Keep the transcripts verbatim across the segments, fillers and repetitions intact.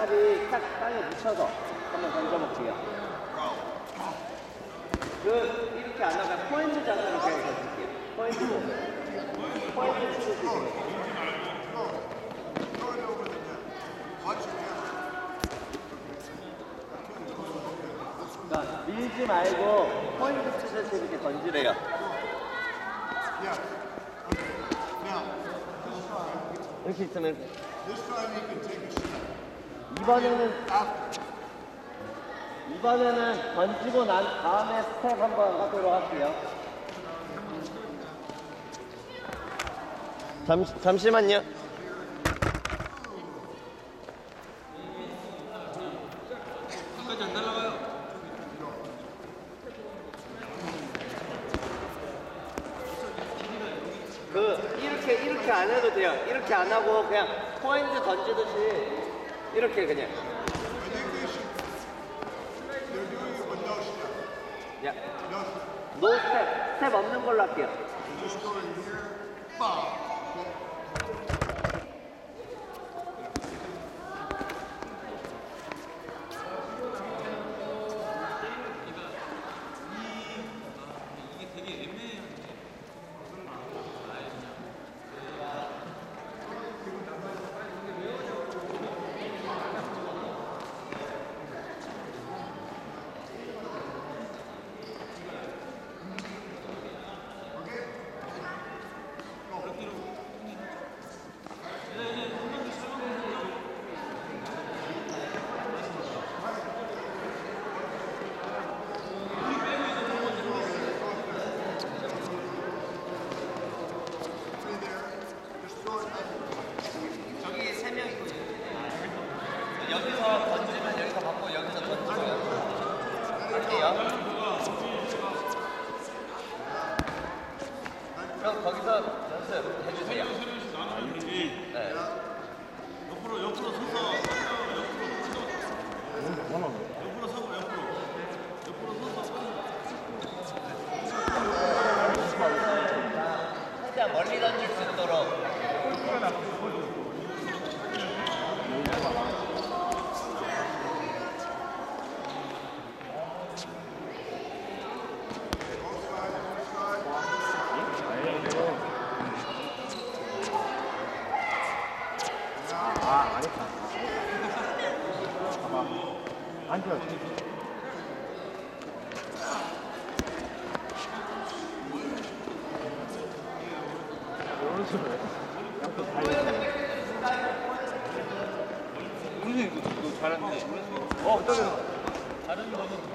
발이 딱 땅에 묻혀서 한번 던져볼게요. 그 이렇게 안 하면 포인트 장면을 제가 해줄게요. 포인트 포인트 치듯이. 그러니까 밀지 말고 포인트 치듯이 이렇게 던지래요. 이렇게 있으면 이번에는 이번에는 던지고 난 다음에 스텝 한번 하도록 할게요. 잠시, 잠시만요. 끝까지 안 날아가요. 그 이렇게 이렇게 안 해도 돼요. 이렇게 안 하고 그냥 포인트 던지듯이 이렇게 그냥. 야, 노 스텝, 스텝 없는 걸로 할게요. 이게 되게 애매해요. 저기 세 명 있거든요. 여기서 던지면 여기서 받고 여기서 던지고요. 할게요. 그럼 거기서 연습 해주세요. 네. 옆으로 옆으로 서서 옆으로 옆으로 서고 옆으로 옆으로 서서 최대한 멀리 던질 수 있도록. 아, 안 했다. 봐봐. 앉아. 오른손을 양쪽 달려. 선생님 이거 잘하는데 어, 저기. 다른 거는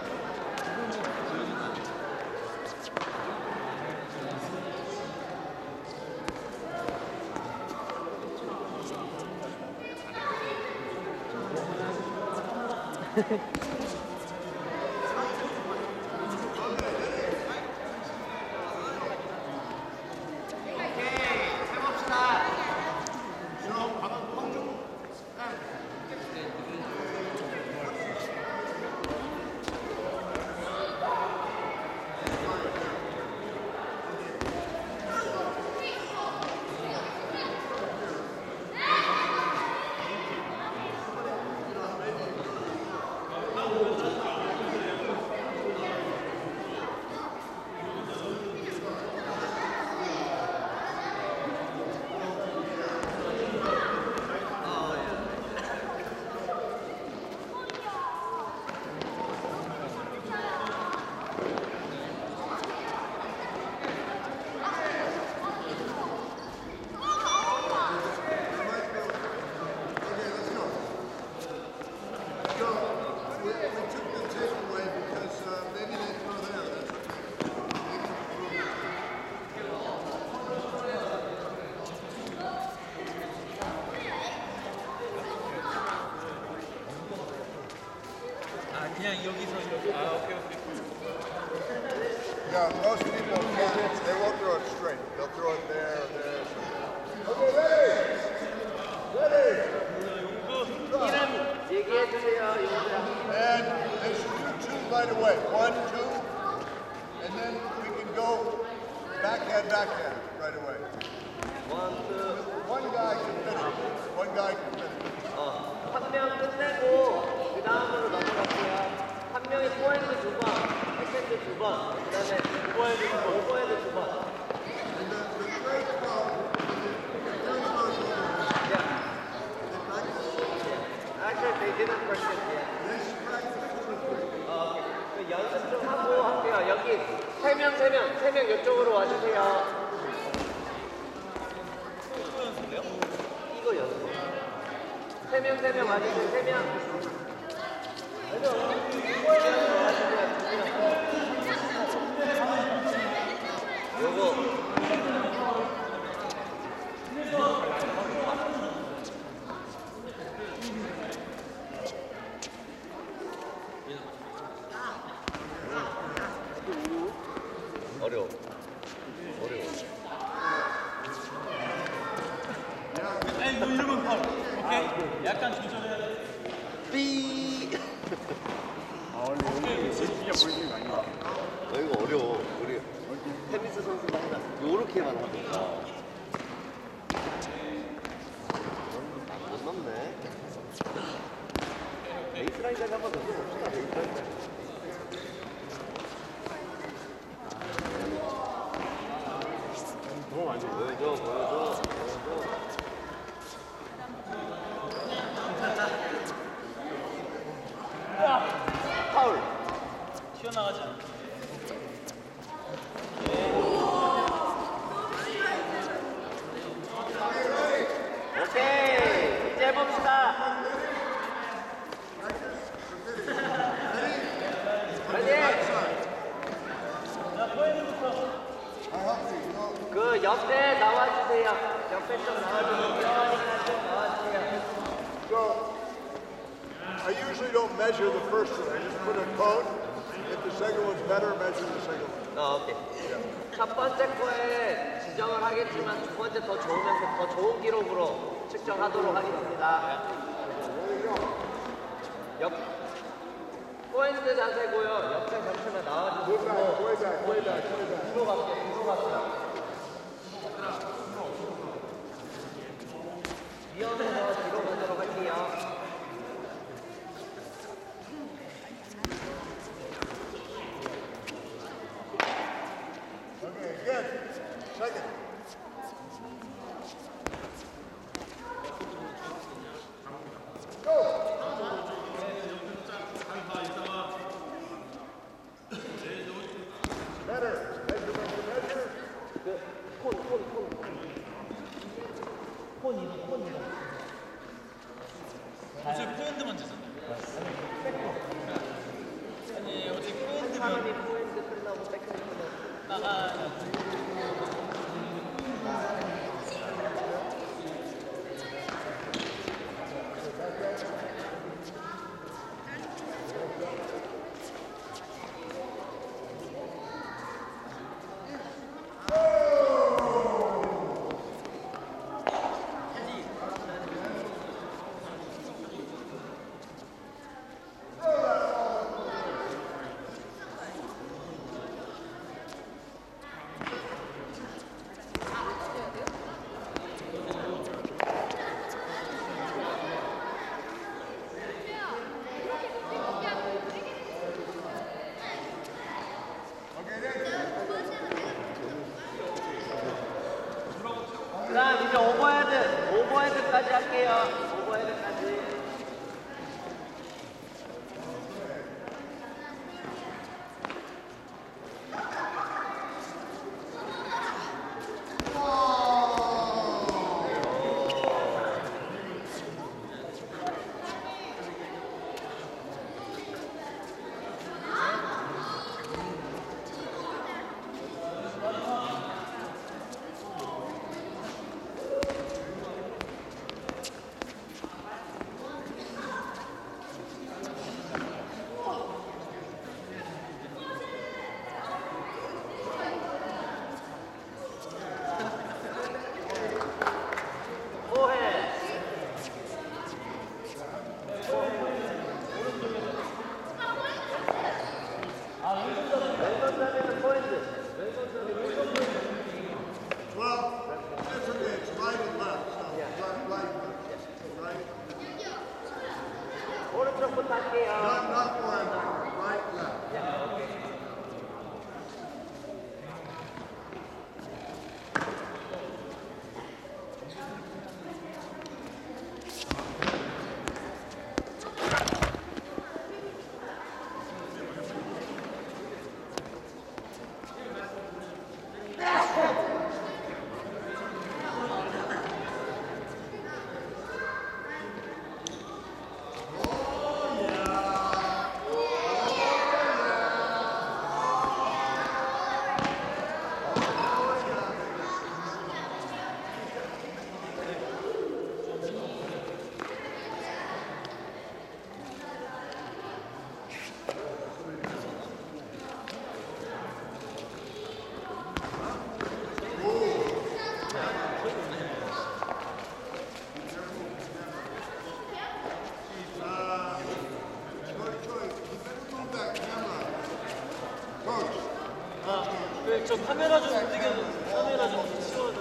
그냥 여기서 이렇게 아 오케이 오케이 Yeah, most people can't. They won't throw it straight. They'll throw it there or there. Okay, ready? Ready? 이름 얘기해 주세요. And they should do two right away. One, two, and then we can go backhand, backhand right away. 원, 투, One guy can finish. One guy can finish. 어, 한 명 pressure, they didn't pressure yet. 어, 오케이. 그 연습 좀 하고 할게요. 여기 세 명, 세 명, 세 명 이쪽으로 와주세요. 이거 연습. 세 명, 세 명 와주세요. 세 명. 이거 연습 와주세요. 요거. 어려워. 어려워. 아니 너 이러면 파울. 오케이? 약간 조절해야 돼. 삐. 아, 원래 여기 진짜 보이는 거 아니야? 어, 이거 어려워. 우리 테니스 선수가 하나 요렇게만 하니까 안 넘네. 베이스라인까지 한번 더 해봅시다. 베이스라인까지. 너무 많이 돼. 보여줘, 보여줘, 보여줘. 파울. 튀어나가지 않게. 오케이. 이제 해봅시다. 그 옆에 나와주세요. 옆에 좀 나와주세요. 이어니까 좀 나와주세요. So, I usually don't measure the first one. I just put a cone. If the second one's better, measure the second one. 어, 오케이. 첫 번째 거에 지정을 하겠지만 두 번째 더 좋으면서 더 좋은 기록으로 측정하도록 하겠습니다. 옆 포인트 자세고요. 옆에 잠시만 나와주시고 Way back, way back, way back. 뒤로 갈게요. 뒤로 갈게요. 위험해서 뒤로 가도록 할게요. Okay, again. Second. Better. Measure, measure, measure. 그, 폰, 폰, 폰. 폰 이동, 폰 이동. 어제 포핸드만 쳤잖아. 아니 어제 한 포핸드만 사람이 포인트 끝나고 백핸드 끝나고. 나가. 그 다음 이제 오버헤드, 오버헤드까지 할게요. 오버헤드까지. 오해. 왼손 잡이는 포인트. 왼손 잡이 왼손 포인트. Well, it's, it's right and left. So right, right, right. 오른쪽부터 할게요. Not, not forehand, right, left. 저 카메라 좀 움직여. 카메라 좀 치워줘.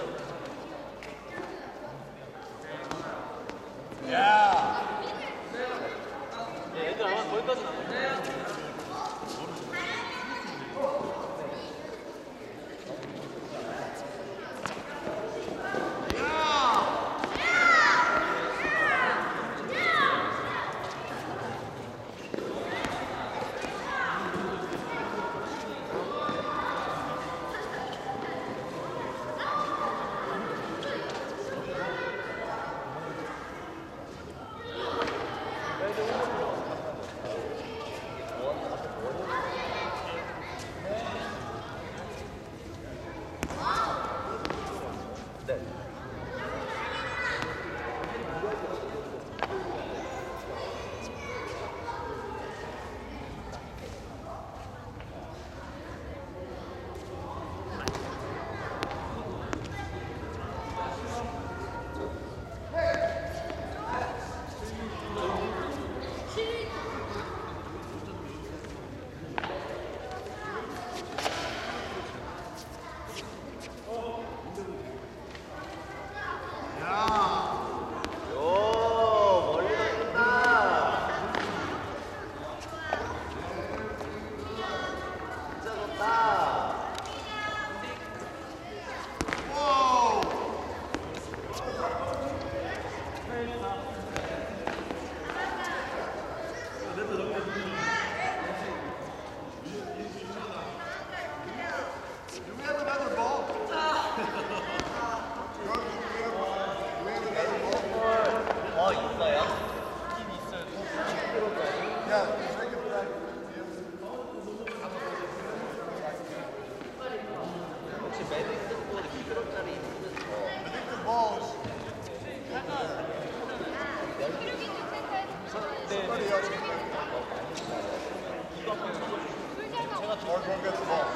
야. 네, 애들 아마 거기까지 안 와. 오, 멀리 던진다. 진짜 좋다. Do we have another ball? George, do we have, do we have another ball? 어, 있어요? Yeah, take it back. 혹시 메디슨 볼 이 킬로짜리 있으면 더. I think the balls. Somebody else can take it. George won't get the ball.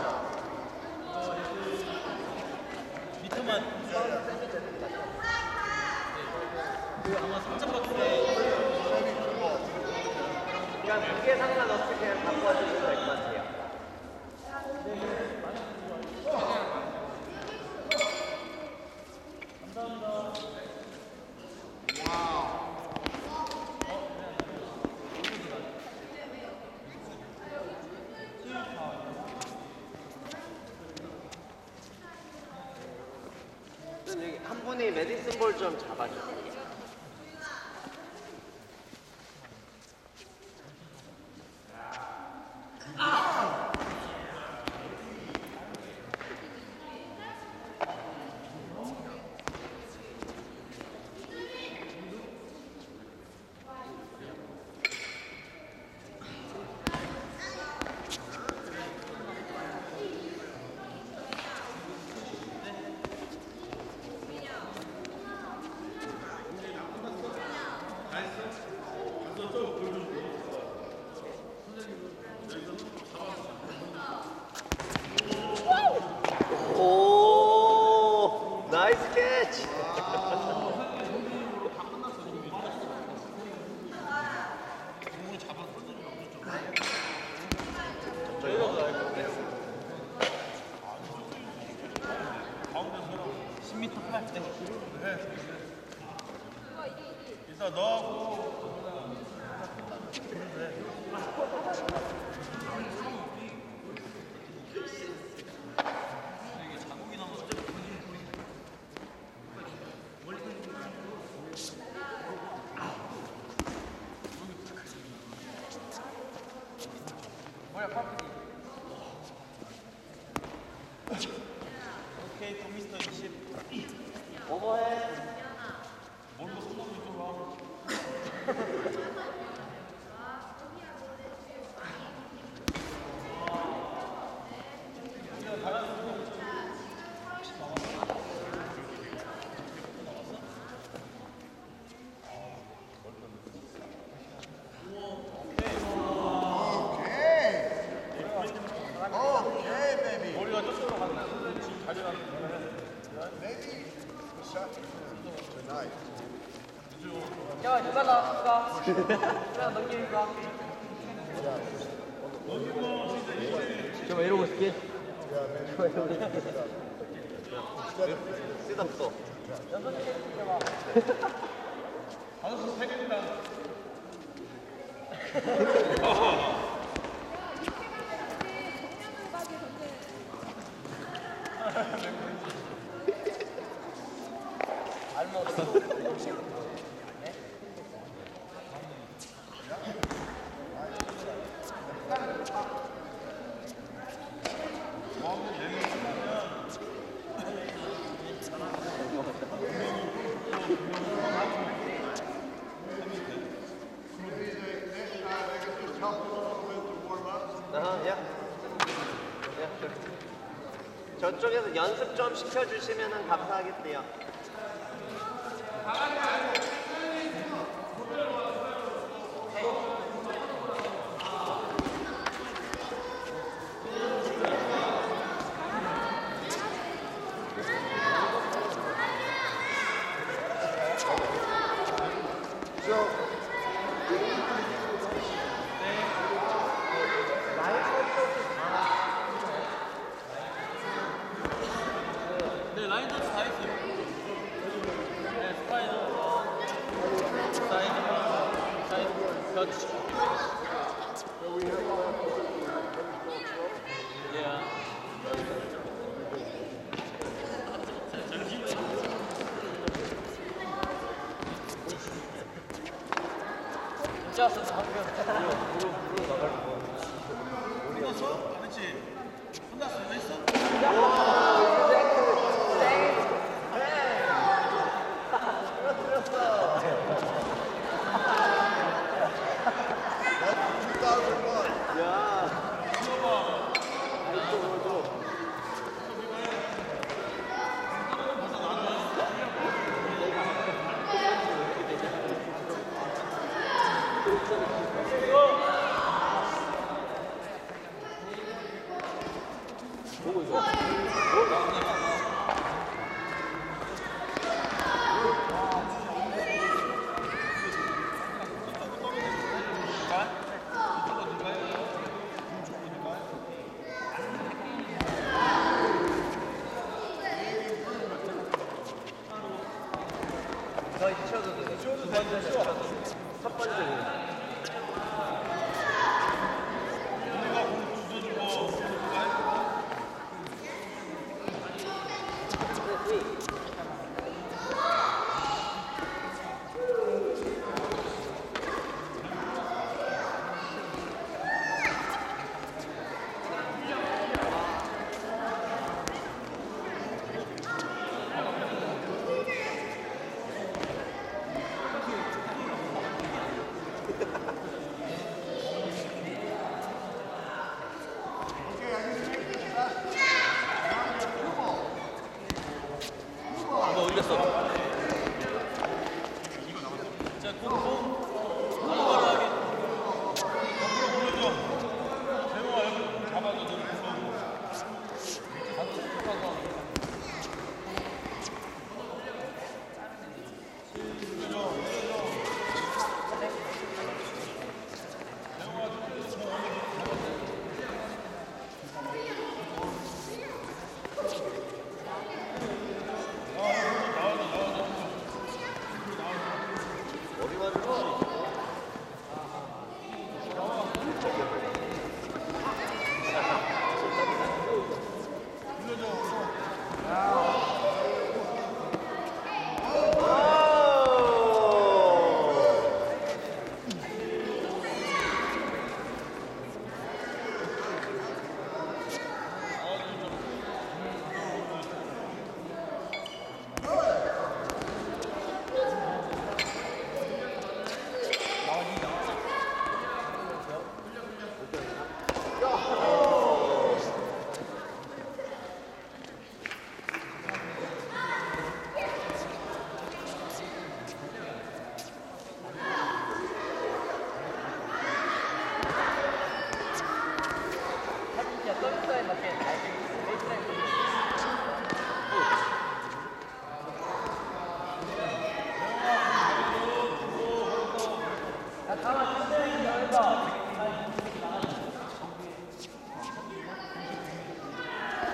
밑에만 그 아마 삼 점 박스에 Maybe two balls. 그러니까 그게 상관없이 그냥 갖고 와주셔도 될 것 같아요. 여기 한 분이 메디슨 볼 좀 잡아주세요. 오, 나이스 캐치. 십 미터 팔 때. 일단 너하고 오케이, 돈 미스터 이십. 오버해. 뭘로 손으로 이쪽으로 하고. okay, baby. 머리가 저쪽으로 갔나? 지금 가져가는 Maybe the shot tonight. 야, 누가 나, 누가. 누가 넘기니까. 좀 이러고 있을게. 셋업도. 다섯 세 개입니다. 아하, 야. 야, sure. 저쪽에서 연습 좀 시켜주시면 감사하겠대요. 네, 라인 터치 다 했어요. 네, 스파이더, 사이드, 사이드, 터치. Yeah. 진짜였어 방금. 끝났어? 안 했지? 끝났어? 했어? two thousand one. 저희 치워도 돼요. 두 번째 치워. 첫 번째. 이거 올렸어. 자, 공, 공. 넘어가라 하게. 옆으로 보내줘. 재호가 여기 공 잡아줘. 너를 무서워. 가도 가서. 머리만 좀. 진짜 서비스에 맞게 베이스라인 돌리고. 야 가만 천천히 열봐.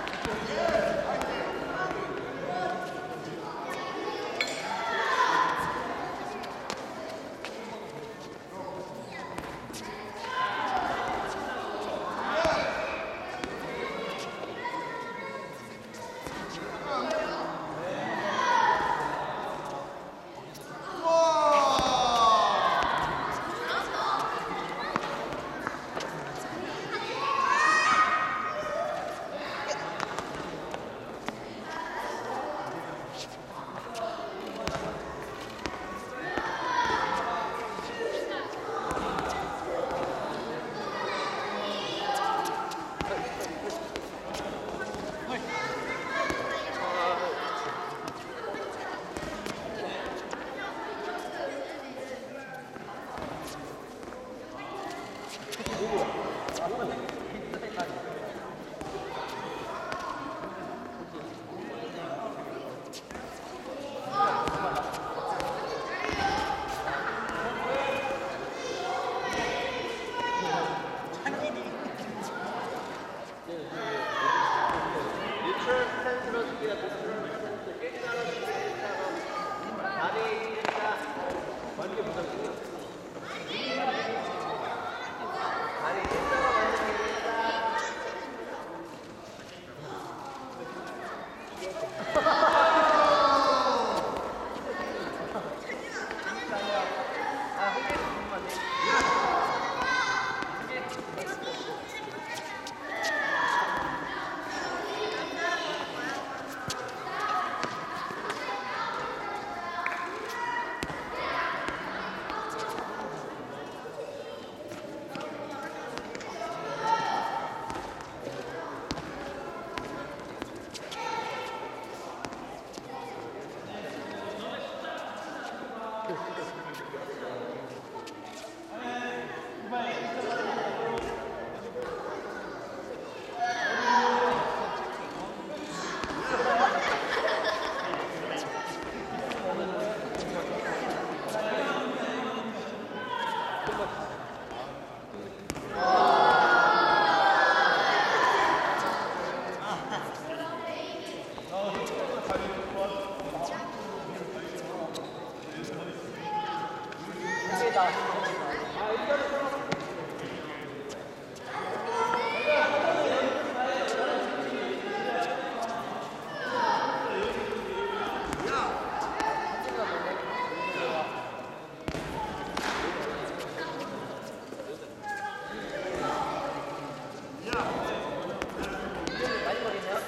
많이 버리냐?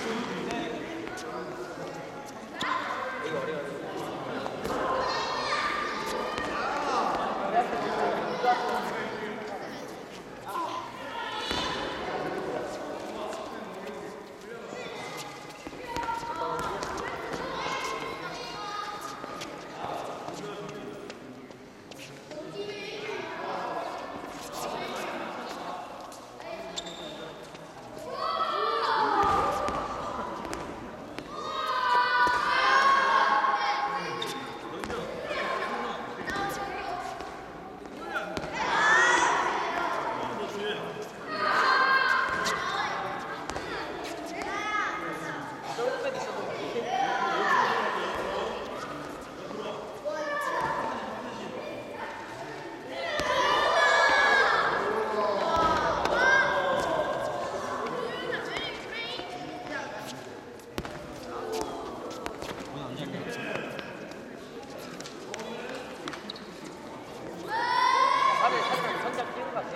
살을 살짝 선장 끼는 거 같아.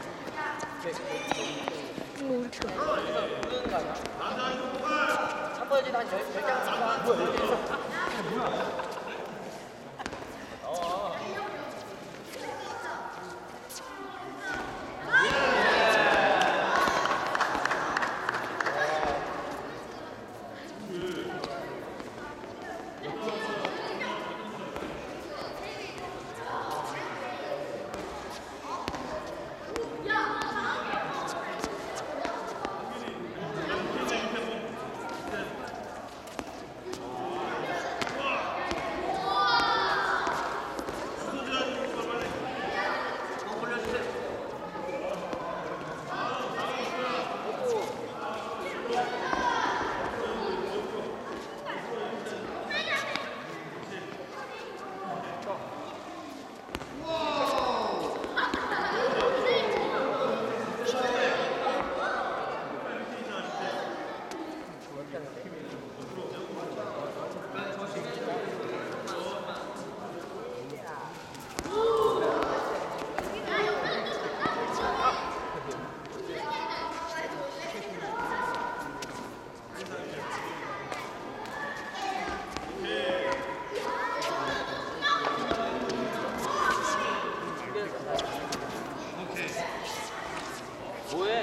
그래서 부르는 거 아니야? 참버지 한 열 장 정도. 뭐야? 뭐해?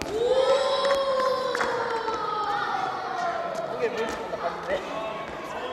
이게 뭘 봤는데?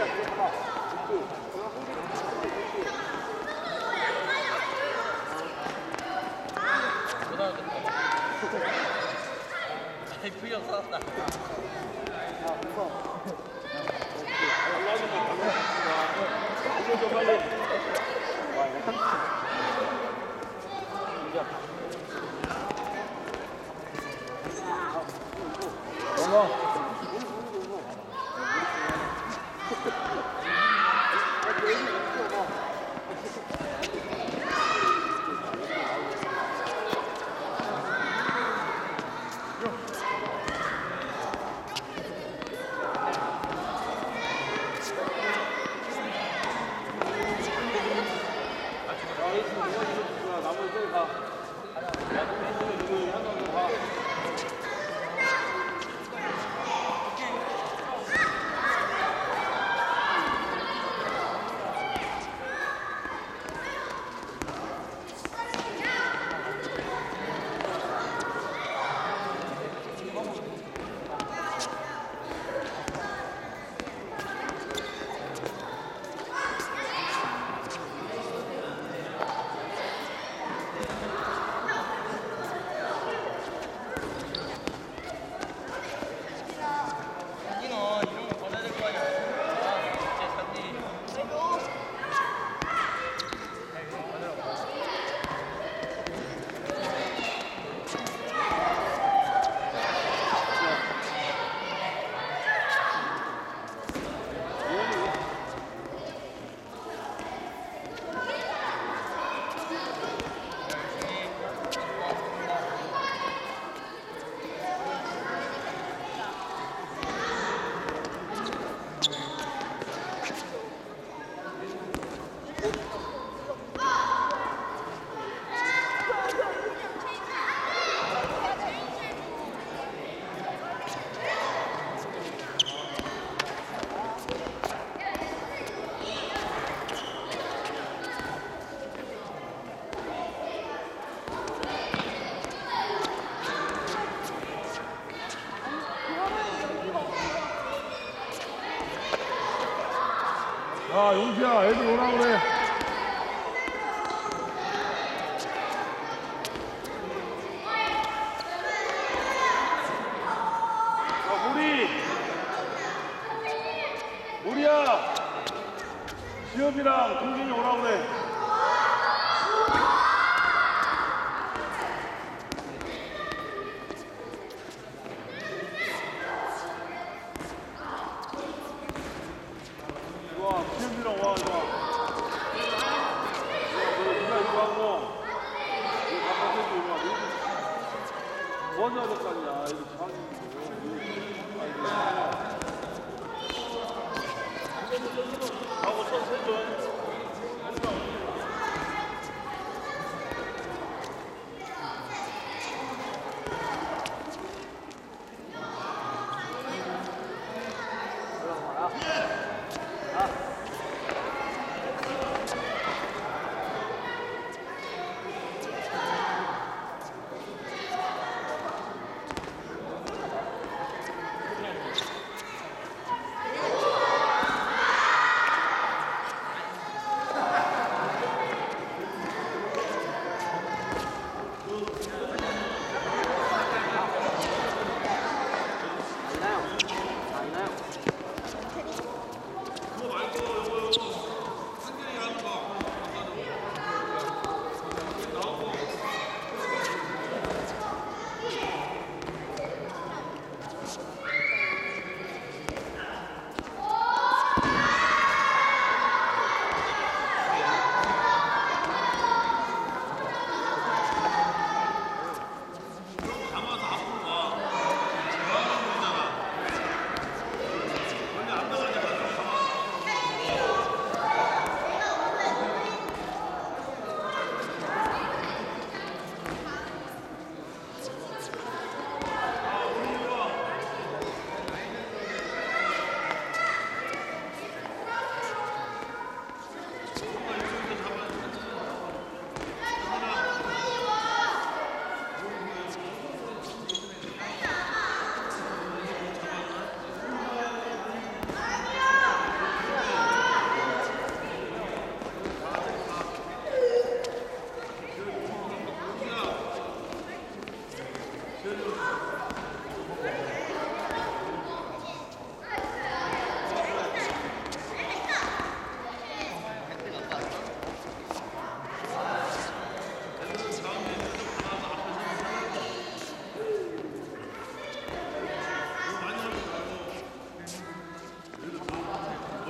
아이 풀려 살았다. 알려줘 빨리. 넘어. 야, 용수야, 애들 오라 그래. 야, 무리. 무리야. 지엽이랑 동진이 오라 그래. 좋아, 지엽이랑 와, 좋아. 너 누가 이거 하고, 이거 바꿔서 이거 하고. 뭐 하자, 될 거 아니야. 이거 참. 하고 손 세줘.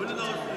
멀리 나갔어.